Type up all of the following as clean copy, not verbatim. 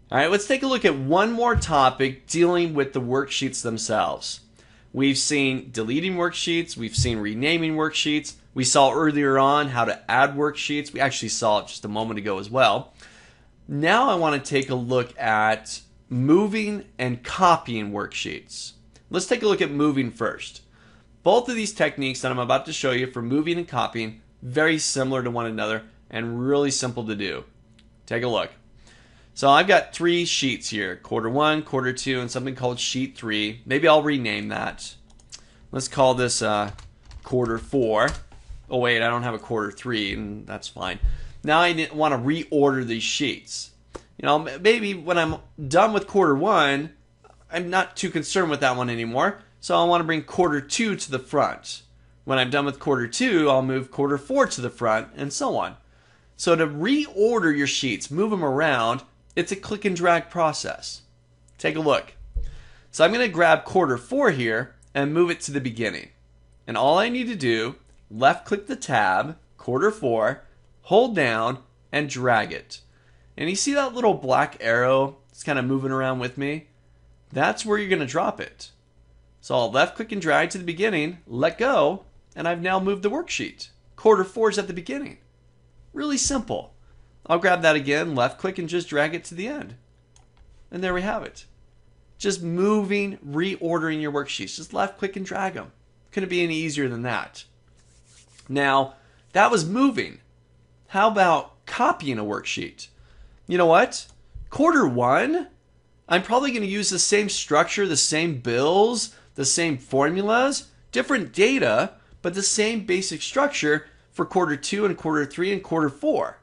All right, let's take a look at one more topic dealing with the worksheets themselves. We've seen deleting worksheets, we've seen renaming worksheets. We saw earlier on how to add worksheets. We actually saw it just a moment ago as well. Now I want to take a look at moving and copying worksheets. Let's take a look at moving first. Both of these techniques that I'm about to show you for moving and copying, very similar to one another and really simple to do. Take a look. So I've got 3 sheets here, quarter 1, quarter 2, and something called sheet 3. Maybe I'll rename that. Let's call this quarter 4. Oh wait, I don't have a quarter 3, and that's fine. Now I want to reorder these sheets. You know, maybe when I'm done with quarter 1, I'm not too concerned with that one anymore. So I want to bring quarter 2 to the front. When I'm done with quarter 2, I'll move quarter 4 to the front, and so on. So to reorder your sheets, move them around, it's a click and drag process. Take a look. So I'm going to grab quarter 4 here and move it to the beginning. And all I need to do, left click the tab, quarter 4, hold down and drag it. And you see that little black arrow that's kind of moving around with me? That's where you're going to drop it. So I'll left click and drag to the beginning, let go, and I've now moved the worksheet. Quarter 4 is at the beginning. Really simple. I'll grab that again, left click, and just drag it to the end. And there we have it. Just moving, reordering your worksheets. Just left click and drag them. Couldn't be any easier than that. Now, that was moving. How about copying a worksheet? You know what? Quarter 1, I'm probably going to use the same structure, the same bills, the same formulas, different data, but the same basic structure for quarter 2 and quarter 3 and quarter 4.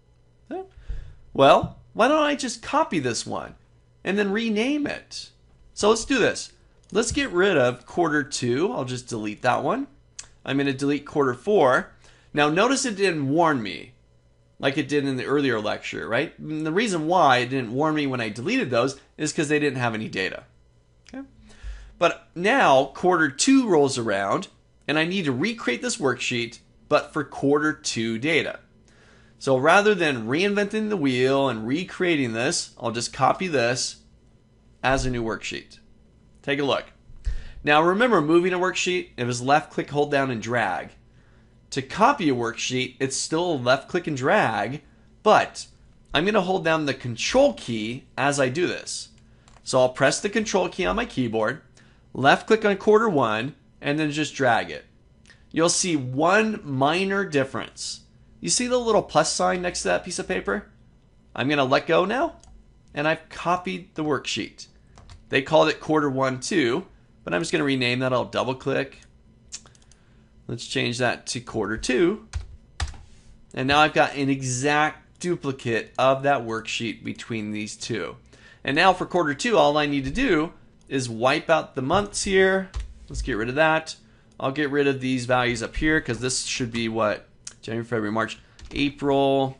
Well, why don't I just copy this one and then rename it? So let's do this. Let's get rid of quarter 2. I'll just delete that one. I'm going to delete quarter 4. Now notice it didn't warn me like it did in the earlier lecture, right? And the reason why it didn't warn me when I deleted those is because they didn't have any data. Okay? But now quarter 2 rolls around and I need to recreate this worksheet, but for quarter 2 data. So rather than reinventing the wheel and recreating this, I'll just copy this as a new worksheet. Take a look. Now remember, moving a worksheet, it was left click, hold down, and drag. To copy a worksheet, it's still left click and drag, but I'm going to hold down the control key as I do this. So I'll press the control key on my keyboard, left click on quarter 1, and then just drag it. You'll see one minor difference. You see the little plus sign next to that piece of paper? I'm going to let go now, and I've copied the worksheet. They called it quarter 1 too, but I'm just going to rename that. I'll double click. Let's change that to quarter 2. And now I've got an exact duplicate of that worksheet between these two. And now for quarter 2, all I need to do is wipe out the months here. Let's get rid of that. I'll get rid of these values up here because this should be what? January, February, March, April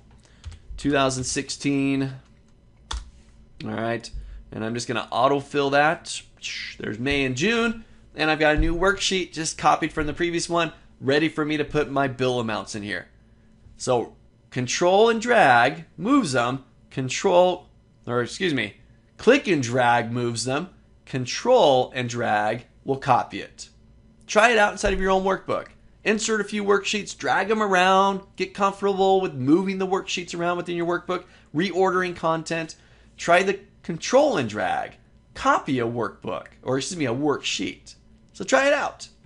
2016. All right. And I'm just going to autofill that. There's May and June. And I've got a new worksheet just copied from the previous one, ready for me to put my bill amounts in here. So control and drag moves them. Click and drag moves them. Control and drag will copy it. Try it out inside of your own workbook. Insert a few worksheets, drag them around, get comfortable with moving the worksheets around within your workbook, reordering content. Try the control and drag. Copy a workbook, or a worksheet. So try it out.